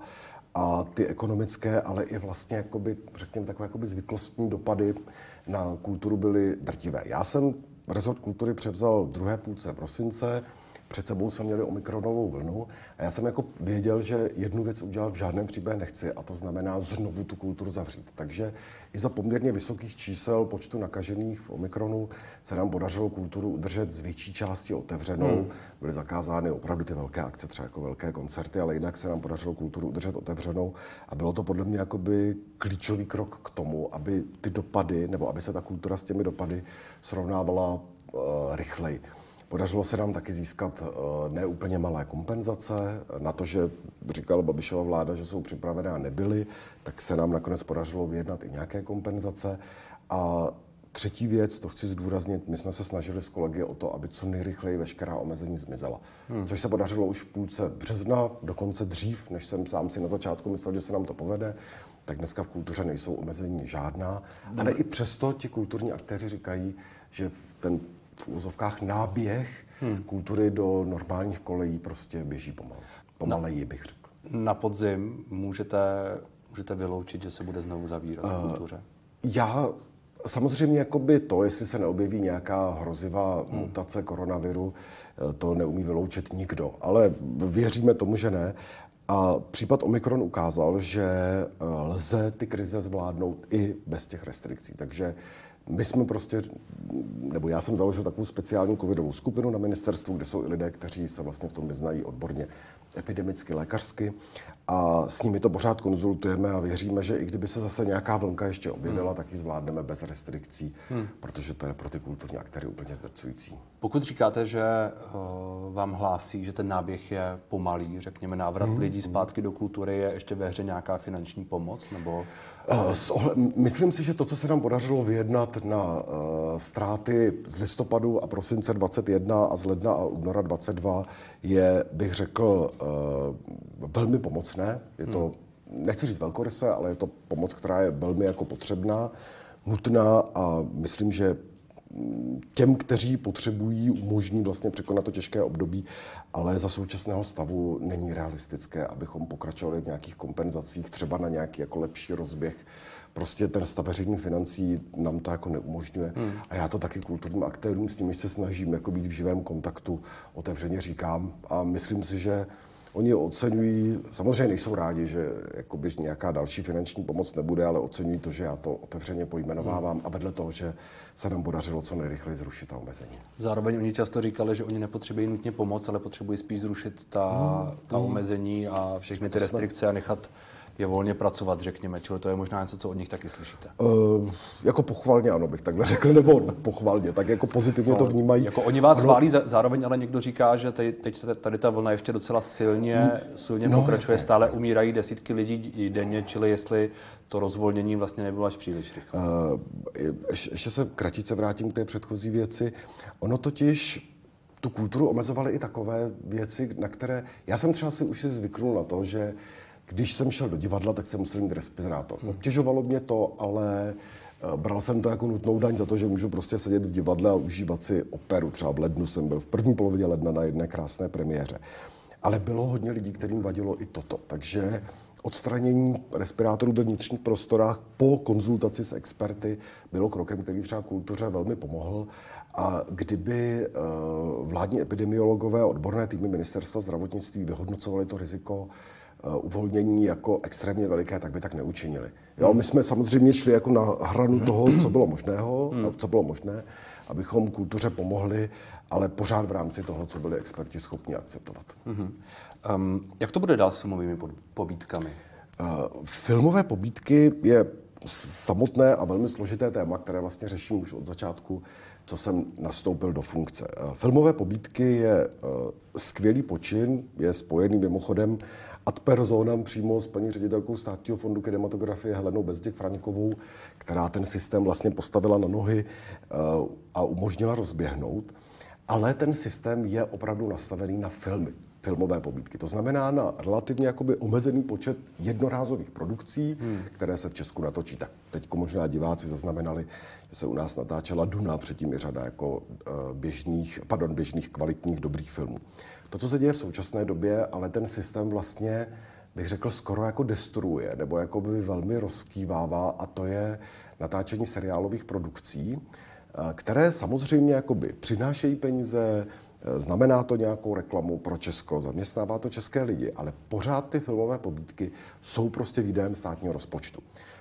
A ty ekonomické, ale i vlastně, jakoby, řekněme, takové jakoby zvyklostní dopady na kulturu byly drtivé. Já jsem rezort kultury převzal v druhé půlce prosince, před sebou jsme měli omikronovou vlnu a já jsem jako věděl, že jednu věc udělat v žádném případě nechci a to znamená znovu tu kulturu zavřít. Takže i za poměrně vysokých čísel počtu nakažených v omikronu se nám podařilo kulturu udržet z větší části otevřenou. Hmm. Byly zakázány opravdu ty velké akce, třeba jako velké koncerty, ale jinak se nám podařilo kulturu udržet otevřenou a bylo to podle mě jakoby klíčový krok k tomu, aby ty dopady, nebo aby se ta kultura s těmi dopady srovnávala uh, rychleji. Podařilo se nám taky získat uh, neúplně malé kompenzace. Na to, že říkala Babišova vláda, že jsou připravené a nebyly, tak se nám nakonec podařilo vyjednat i nějaké kompenzace. A třetí věc, to chci zdůraznit, my jsme se snažili s kolegy o to, aby co nejrychleji veškerá omezení zmizela. Hmm. Což se podařilo už v půlce března, dokonce dřív, než jsem sám si na začátku myslel, že se nám to povede. Tak dneska v kultuře nejsou omezení žádná. Hmm. Ale i přesto ti kulturní aktéři říkají, že ten v úzovkách náběh hmm. kultury do normálních kolejí prostě běží pomalu. Pomaleji, bych řekl. Na podzim můžete, můžete vyloučit, že se bude znovu zavírat v kultuře? Uh, já samozřejmě jakoby to, jestli se neobjeví nějaká hrozivá hmm. mutace koronaviru, to neumí vyloučit nikdo. Ale věříme tomu, že ne. A případ Omikron ukázal, že lze ty krize zvládnout i bez těch restrikcí. Takže My jsme prostě, nebo já jsem založil takovou speciální covidovou skupinu na ministerstvu, kde jsou i lidé, kteří se vlastně v tom vyznají odborně epidemicky, lékařsky a s nimi to pořád konzultujeme a věříme, že i kdyby se zase nějaká vlnka ještě objevila, hmm. tak ji zvládneme bez restrikcí, hmm. protože to je pro ty kulturní aktéry úplně zdrcující. Pokud říkáte, že uh, vám hlásí, že ten náběh je pomalý, řekněme návrat hmm. lidí zpátky do kultury, je ještě ve hře nějaká finanční pomoc? Nebo... Uh, ohle- myslím si, že to, co se nám podařilo vyjednat na uh, ztráty z listopadu a prosince dvacet jedna a z ledna a února dvacet dva, je, bych řekl, uh, velmi pomocné. Je to, hmm. nechci říct velkoryse, ale je to pomoc, která je velmi jako potřebná, nutná a myslím, že těm, kteří potřebují, umožní vlastně překonat to těžké období, ale za současného stavu není realistické, abychom pokračovali v nějakých kompenzacích, třeba na nějaký jako lepší rozběh. Prostě ten stav veřejných financí nám to jako neumožňuje. Hmm. A já to taky kulturním aktérům, s nimi se snažím jako být v živém kontaktu, otevřeně říkám a myslím si, že oni oceňují, samozřejmě nejsou rádi, že jakoby nějaká další finanční pomoc nebude, ale oceňují to, že já to otevřeně pojmenovávám a vedle toho, že se nám podařilo co nejrychleji zrušit ta omezení. Zároveň oni často říkali, že oni nepotřebují nutně pomoc, ale potřebují spíš zrušit ta, hmm. ta omezení a všechny ty restrikce a nechat je volně pracovat, řekněme. Čili to je možná něco, co od nich taky slyšíte. Uh, jako pochvalně ano, bych takhle řekl, nebo pochvalně, tak jako pozitivně no, to vnímají. Jako oni vás chválí, ano. Zároveň ale někdo říká, že teď, teď tady ta vlna ještě docela silně, silně no, pokračuje, jasně, stále jasně. Umírají desítky lidí denně, čili jestli to rozvolnění vlastně nebylo až příliš rychle. Uh, ještě se kratice vrátím k té předchozí věci. Ono totiž tu kulturu omezovaly i takové věci, na které... Já jsem třeba si už si zvyknul na to, že když jsem šel do divadla, tak jsem musel mít respirátor. Obtěžovalo mě to, ale bral jsem to jako nutnou daň za to, že můžu prostě sedět v divadle a užívat si operu. Třeba v lednu jsem byl v první polovině ledna na jedné krásné premiéře. Ale bylo hodně lidí, kterým vadilo i toto. Takže odstranění respirátorů ve vnitřních prostorách po konzultaci s experty bylo krokem, který třeba kultuře velmi pomohl. A kdyby vládní epidemiologové a odborné týmy ministerstva zdravotnictví vyhodnocovali to riziko uvolnění jako extrémně veliké, tak by tak neučinili. Jo, my jsme samozřejmě šli jako na hranu toho, co bylo možného, hmm. co bylo možné, abychom kultuře pomohli, ale pořád v rámci toho, co byli experti schopni akceptovat. Hmm. Um, jak to bude dál s filmovými pobídkami? Uh, filmové pobídky je samotné a velmi složité téma, které vlastně řeším už od začátku, co jsem nastoupil do funkce. Uh, filmové pobídky je uh, skvělý počin, je spojený mimochodem ad personam přímo s paní ředitelkou Státního fondu kinematografie Helenou Bezděk-Fraňkovou, která ten systém vlastně postavila na nohy uh, a umožnila rozběhnout. Ale ten systém je opravdu nastavený na filmy, filmové pobídky. To znamená na relativně jakoby omezený počet jednorázových produkcí, hmm. které se v Česku natočí. Tak teďko možná diváci zaznamenali, že se u nás natáčela Duna, předtím i řada jako uh, běžných, pardon, běžných kvalitních dobrých filmů. To, co se děje v současné době, ale ten systém vlastně, bych řekl, skoro jako destruuje, nebo jakoby velmi rozkývává, a to je natáčení seriálových produkcí, které samozřejmě jakoby přinášejí peníze, znamená to nějakou reklamu pro Česko, zaměstnává to české lidi, ale pořád ty filmové pobídky jsou prostě výdajem státního rozpočtu.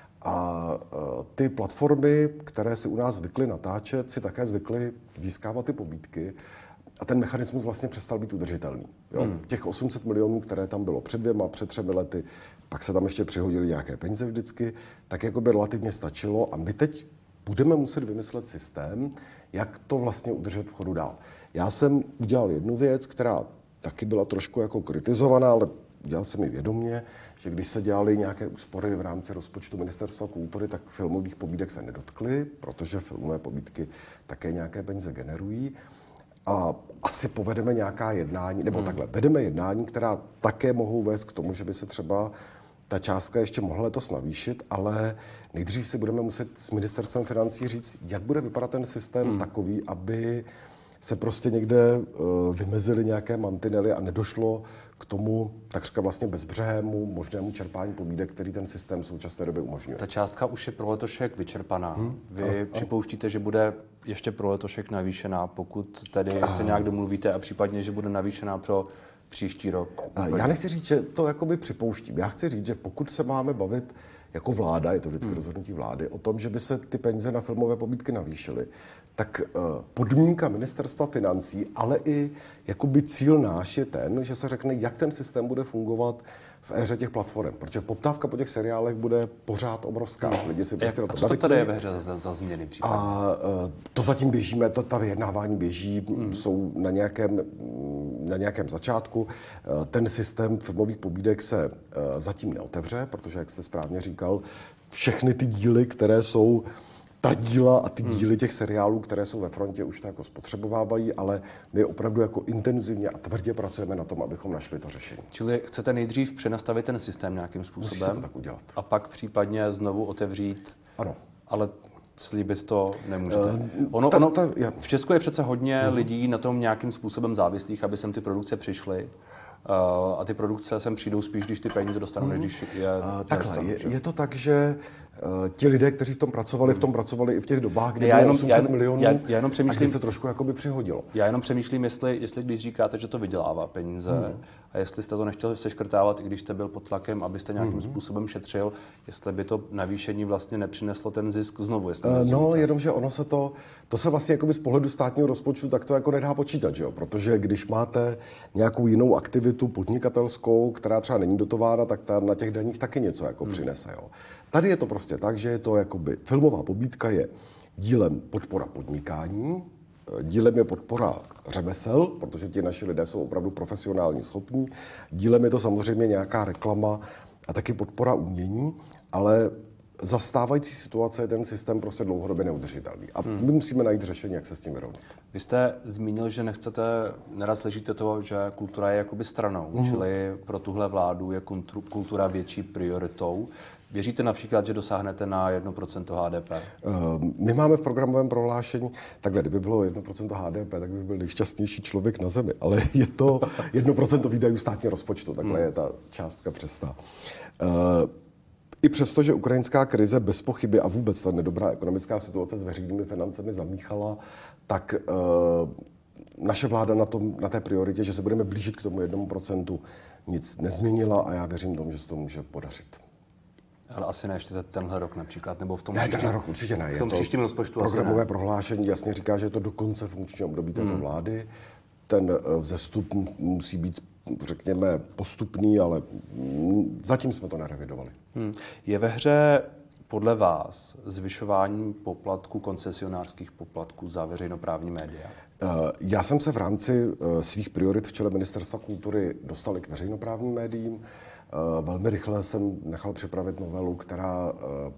A ty platformy, které si u nás zvykly natáčet, si také zvykly získávat ty pobídky a ten mechanismus vlastně přestal být udržitelný. Jo? Hmm. Těch osm set milionů, které tam bylo před dvěma, před třemi lety, pak se tam ještě přihodily nějaké peníze vždycky, tak jako by relativně stačilo a my teď budeme muset vymyslet systém, jak to vlastně udržet v chodu dál. Já jsem udělal jednu věc, která taky byla trošku jako kritizovaná, ale udělal jsem ji vědomě, že když se dělaly nějaké úspory v rámci rozpočtu Ministerstva kultury, tak filmových pobídek se nedotkly, protože filmové pobídky také nějaké peníze generují. A asi povedeme nějaká jednání, nebo hmm. takhle, vedeme jednání, která také mohou vést k tomu, že by se třeba ta částka ještě mohla letos navýšit, ale nejdřív si budeme muset s ministerstvem financí říct, jak bude vypadat ten systém hmm. takový, aby se prostě někde uh, vymezily nějaké mantinely a nedošlo k tomu takřka vlastně bezbřehému možnému čerpání pobídek, který ten systém v současné době umožňuje. Ta částka už je pro letošek vyčerpaná. Hmm. Vy ano, připouštíte, ano. že bude ještě pro letošek navýšená, pokud tedy uh. se nějak domluvíte a případně, že bude navýšená pro příští rok? Já nechci říct, že to jakoby připouštím. Já chci říct, že pokud se máme bavit jako vláda, je to vždycky hmm. rozhodnutí vlády, o tom, že by se ty peníze na filmové pobídky navýšily, tak podmínka ministerstva financí, ale i jakoby cíl náš je ten, že se řekne, jak ten systém bude fungovat v éře těch platform, protože poptávka po těch seriálech bude pořád obrovská. Lidi si prostě a co to tady je ve hře za, za změny případně? A to zatím běžíme, to, ta vyjednávání běží, hmm. jsou na nějakém, na nějakém začátku. Ten systém filmových pobídek se zatím neotevře, protože, jak jste správně říkal, všechny ty díly, které jsou ta díla a ty díly těch seriálů, které jsou ve frontě, už to jako spotřebovávají, ale my opravdu jako intenzivně a tvrdě pracujeme na tom, abychom našli to řešení. Čili chcete nejdřív přenastavit ten systém nějakým způsobem? Musí se to tak udělat. A pak případně znovu otevřít? Ano. Ale slíbit to nemůžete. Uh, ono, ta, ono, ta, ja. v Česku je přece hodně uh-huh. lidí na tom nějakým způsobem závislých, aby sem ty produkce přišly. Uh, a ty produkce sem přijdou spíš, když ty peníze dostanou, hmm. než když je... Uh, takhle, dostanu, je, je to tak, že uh, ti lidé, kteří v tom pracovali, hmm. v tom pracovali i v těch dobách, kdy já bylo jenom, osm set já, milionů já, já jenom a kdy se trošku jakoby přihodilo. Já jenom přemýšlím, jestli, jestli když říkáte, že to vydělává peníze hmm. a jestli jste to nechtěl seškrtávat, i když jste byl pod tlakem, abyste nějakým hmm. způsobem šetřil, jestli by to navýšení vlastně nepřineslo ten zisk znovu. Jestli uh, no, jenomže ono se to, to se vlastně jakoby z pohledu státního rozpočtu tak to jako nedá počítat, že jo? Protože když máte nějakou jinou aktivitu podnikatelskou, která třeba není dotována, tak ta na těch daních taky něco jako hmm. přinese. Jo. Tady je to prostě tak, že je to jakoby filmová pobídka je dílem podpora podnikání, dílem je podpora řemesel, protože ti naši lidé jsou opravdu profesionálně schopní, dílem je to samozřejmě nějaká reklama a taky podpora umění, ale za stávající situace je ten systém prostě dlouhodobě neudržitelný. A hmm. my musíme najít řešení, jak se s tím vyrovnat. Vy jste zmínil, že nechcete, nerad slyšíte toho, že kultura je jakoby stranou, hmm. čili pro tuhle vládu je kultura větší prioritou. Věříte například, že dosáhnete na jedno procento H D P? My máme v programovém prohlášení, takhle, kdyby bylo jedno procento H D P, tak by byl nejšťastnější člověk na zemi, ale je to jedno procento výdajů státního rozpočtu, takhle hmm. je ta částka přesná. I přesto, že ukrajinská krize bez pochyby a vůbec ta nedobrá ekonomická situace s veřejnými financemi zamíchala, tak e, naše vláda na, tom, na té prioritě, že se budeme blížit k tomu jednomu procentu, nic nezměnila a já věřím tomu, že se to může podařit. Ale asi ne ještě tenhle rok například, nebo v tom ne, příštím, tenhle rok určitě ne. V tom příštím rozpočtu programové prohlášení jasně říká, že je to do konce funkčního období této hmm. vlády. Ten vzestup musí být, řekněme, postupný, ale zatím jsme to nerevidovali. Hmm. Je ve hře podle vás zvyšování poplatků, koncesionářských poplatků za veřejnoprávní média? Já jsem se v rámci svých priorit v čele Ministerstva kultury dostal i k veřejnoprávním médiím. Velmi rychle jsem nechal připravit novelu, která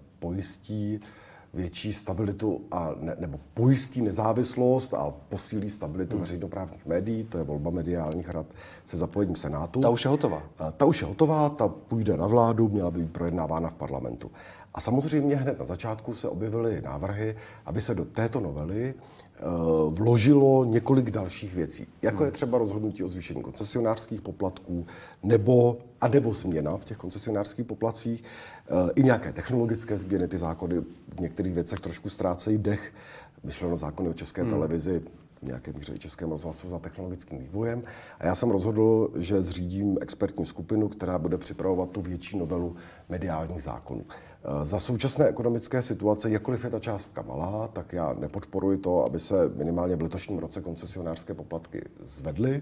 pojistí větší stabilitu a ne, nebo pojistí nezávislost a posílí stabilitu hmm. veřejnoprávních médií. To je volba mediálních rad se zapojením Senátu. Ta už je hotová. Ta už je hotová, ta půjde na vládu, měla by být projednávána v parlamentu. A samozřejmě hned na začátku se objevily návrhy, aby se do této novely uh, vložilo několik dalších věcí. Jako hmm. je třeba rozhodnutí o zvýšení koncesionářských poplatků, nebo, a nebo změna v těch koncesionářských poplatcích, uh, i nějaké technologické změny, ty zákony v některých věcech trošku ztrácejí dech, myšleno zákony o České hmm. televizi, nějaké míře i Českém rozhlasu za technologickým vývojem. A já jsem rozhodl, že zřídím expertní skupinu, která bude připravovat tu větší novelu mediálních zákonů. Za současné ekonomické situace, jakkoliv je ta částka malá, tak já nepodporuji to, aby se minimálně v letošním roce koncesionářské poplatky zvedly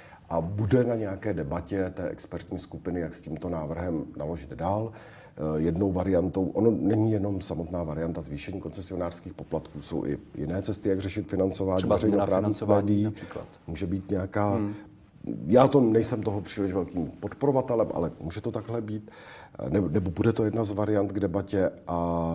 a bude na nějaké debatě té expertní skupiny, jak s tímto návrhem naložit dál. Jednou variantou, ono není jenom samotná varianta zvýšení koncesionářských poplatků, jsou i jiné cesty, jak řešit financování veřejnoprávních médií. Například. Může být nějaká... Hmm. Já to nejsem toho příliš velkým podporovatelem, ale může to takhle být. Nebo, nebo bude to jedna z variant k debatě a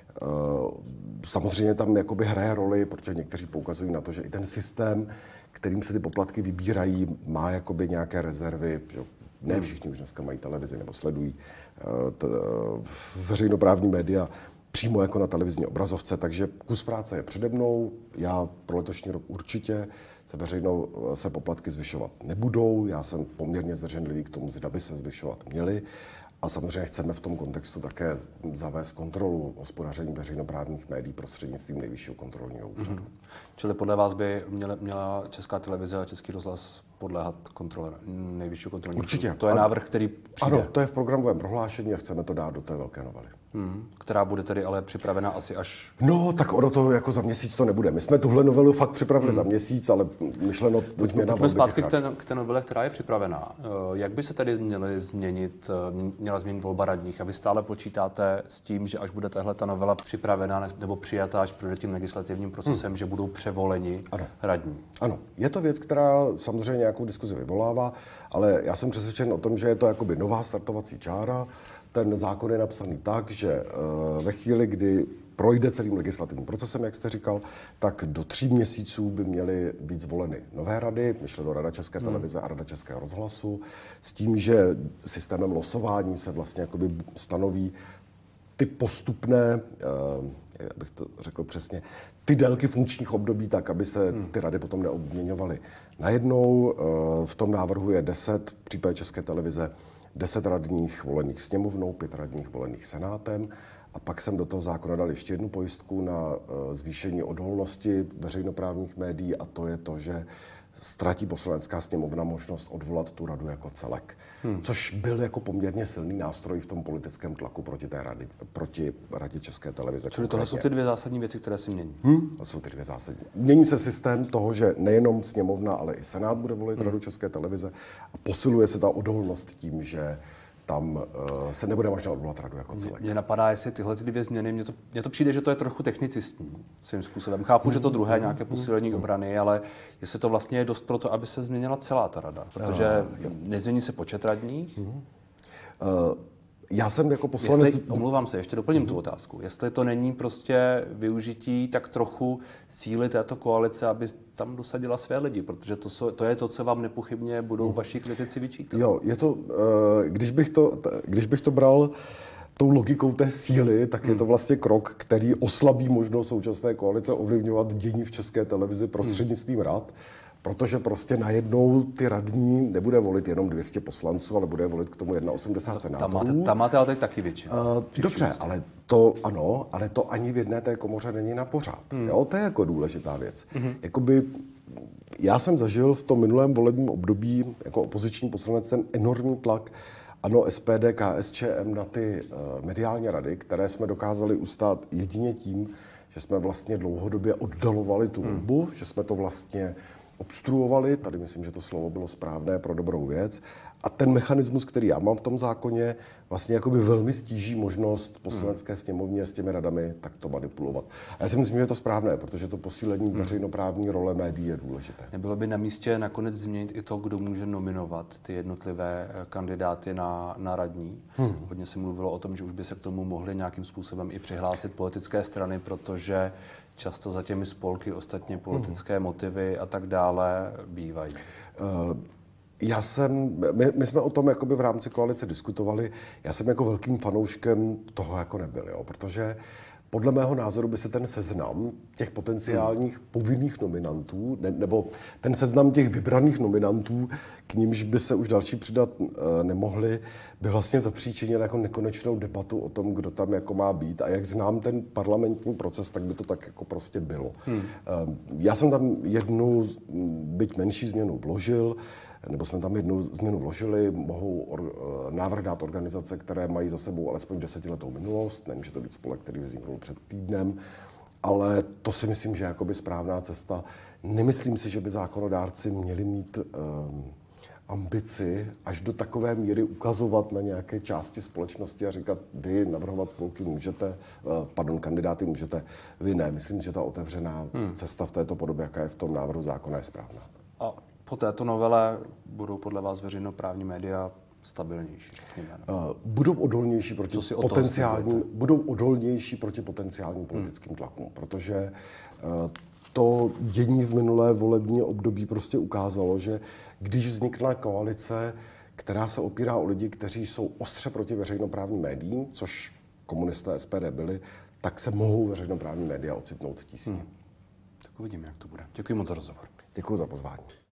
uh, samozřejmě tam jakoby hraje roli, protože někteří poukazují na to, že i ten systém, kterým se ty poplatky vybírají, má jakoby nějaké rezervy, že ne všichni už dneska mají televizi nebo sledují uh, t, uh, veřejnoprávní média přímo jako na televizní obrazovce, takže kus práce je přede mnou. Já pro letošní rok určitě se veřejnou se poplatky zvyšovat nebudou. Já jsem poměrně zdrženlivý k tomu, zda by se zvyšovat měly. A samozřejmě chceme v tom kontextu také zavést kontrolu hospodaření veřejnoprávních médií prostřednictvím Nejvyššího kontrolního úřadu. Mm-hmm. Čili podle vás by měla, měla Česká televize a Český rozhlas podléhat kontrole Nejvyššího kontrolního úřadu? Určitě. To je návrh, který přijde. Ano, to je v programovém prohlášení a chceme to dát do té velké novely. Hmm, která bude tedy ale připravena asi až... No, tak ono to jako za měsíc to nebude. My jsme tuhle novelu fakt připravili hmm. za měsíc, ale myšleno změna volby zpátky k té, k té novele, která je připravená. Jak by se tedy měly změnit, měla změnit volba radních? A vy stále počítáte s tím, že až bude tahle ta novela připravena nebo přijatá, až projde tím legislativním procesem, hmm. že budou převoleni ano. radní? Ano, je to věc, která samozřejmě nějakou diskuzi vyvolává, ale já jsem přesvědčen o tom, že je to jakoby nová startovací čára. Ten zákon je napsaný tak, že ve chvíli, kdy projde celým legislativním procesem, jak jste říkal, tak do tří měsíců by měly být zvoleny nové rady, myšleno Rada České televize hmm. a Rada Českého rozhlasu, s tím, že systémem losování se vlastně jakoby stanoví ty postupné, jak bych to řekl přesně, ty délky funkčních období tak, aby se ty rady potom neobměňovaly najednou. V tom návrhu je deset, v případě České televize, deset radních volených sněmovnou, pět radních volených senátem a pak jsem do toho zákona dal ještě jednu pojistku na zvýšení odolnosti veřejnoprávních médií a to je to, že ztratí Poslanecká sněmovna možnost odvolat tu radu jako celek. Hmm. Což byl jako poměrně silný nástroj v tom politickém tlaku proti té rady, proti Radě České televize. Čili tohle jsou ty dvě zásadní věci, které se mění. Hmm? To jsou ty dvě zásadní. Mění se systém toho, že nejenom sněmovna, ale i senát bude volit hmm. Radu České televize a posiluje se ta odolnost tím, že tam uh, se nebude možná odvolat radu jako celek. Mně napadá, jestli tyhle ty dvě změny, mně to, mně to přijde, že to je trochu technicistní svým způsobem. Chápu, že to druhé nějaké posílení obrany, ale jestli to vlastně je dost pro to, aby se změnila celá ta rada, protože uh, nezmění se počet radních. Uh, já jsem jako poslanec... Jestli, omlouvám se, ještě doplním uh-huh. tu otázku. Jestli to není prostě využití tak trochu síly této koalice, aby tam dosadila své lidi, protože to, to je to, co vám nepochybně budou uh-huh. vaši kritici vyčítat. Jo, je to, uh, když bych to, když bych to bral tou logikou té síly, tak hmm. je to vlastně krok, který oslabí možnost současné koalice ovlivňovat dění v České televizi prostřednictvím rad, protože prostě najednou ty radní nebude volit jenom dvě stě poslanců, ale bude volit k tomu osmdesát jedna senátorů. Tam máte, tam máte ale teď taky většinu. Uh, dobře, ale to ano, ale to ani v jedné té komoře není na pořád. Hmm. Jo, to je jako důležitá věc. Hmm. Jakoby já jsem zažil v tom minulém volebním období jako opoziční poslanec ten enormní tlak ANO, S P D, K S Č M na ty uh, mediální rady, které jsme dokázali ustát jedině tím, že jsme vlastně dlouhodobě oddalovali tu volbu, hmm. že jsme to vlastně obstruovali, tady myslím, že to slovo bylo správné pro dobrou věc. A ten mechanismus, který já mám v tom zákoně, vlastně jakoby velmi stíží možnost Poslanecké sněmovně s těmi radami takto manipulovat. A já si myslím, že je to správné, protože to posílení veřejnoprávní role médií je důležité. Nebylo by na místě nakonec změnit i to, kdo může nominovat ty jednotlivé kandidáty na, na radní? Hmm. Hodně se mluvilo o tom, že už by se k tomu mohly nějakým způsobem i přihlásit politické strany, protože často za těmi spolky ostatně politické hmm. motivy a tak dále bývají. Uh, Já jsem, my, my jsme o tom jakoby v rámci koalice diskutovali, já jsem jako velkým fanouškem toho jako nebyl, jo, protože podle mého názoru by se ten seznam těch potenciálních hmm. povinných nominantů, ne, nebo ten seznam těch vybraných nominantů, k nímž by se už další přidat e, nemohli, by vlastně zapříčinil jako nekonečnou debatu o tom, kdo tam jako má být. A jak znám ten parlamentní proces, tak by to tak jako prostě bylo. Hmm. E, já jsem tam jednu, byť menší změnu vložil, nebo jsme tam jednu změnu vložili, mohou or, návrh dát organizace, které mají za sebou alespoň desetiletou minulost, nemůže to být spolek, který vzniknul před týdnem, ale to si myslím, že je jakoby správná cesta. Nemyslím si, že by zákonodárci měli mít um, ambici až do takové míry ukazovat na nějaké části společnosti a říkat, vy navrhovat spolky můžete, uh, pardon, kandidáty můžete, vy ne. Myslím, že ta otevřená hmm. cesta v této podobě, jaká je v tom návrhu zákona, je správná. A po této novele budou podle vás veřejnoprávní média stabilnější? Uh, budou odolnější proti potenciálním, budou odolnější proti potenciálním politickým hmm. tlakům, protože uh, to dění v minulé volební období prostě ukázalo, že když vznikla koalice, která se opírá o lidi, kteří jsou ostře proti veřejnoprávním médiím, což komunisté S P D byli, tak se mohou veřejnoprávní média ocitnout v tísni. Hmm. Tak uvidíme, jak to bude. Děkuji moc za rozhovor. Děkuji za pozvání.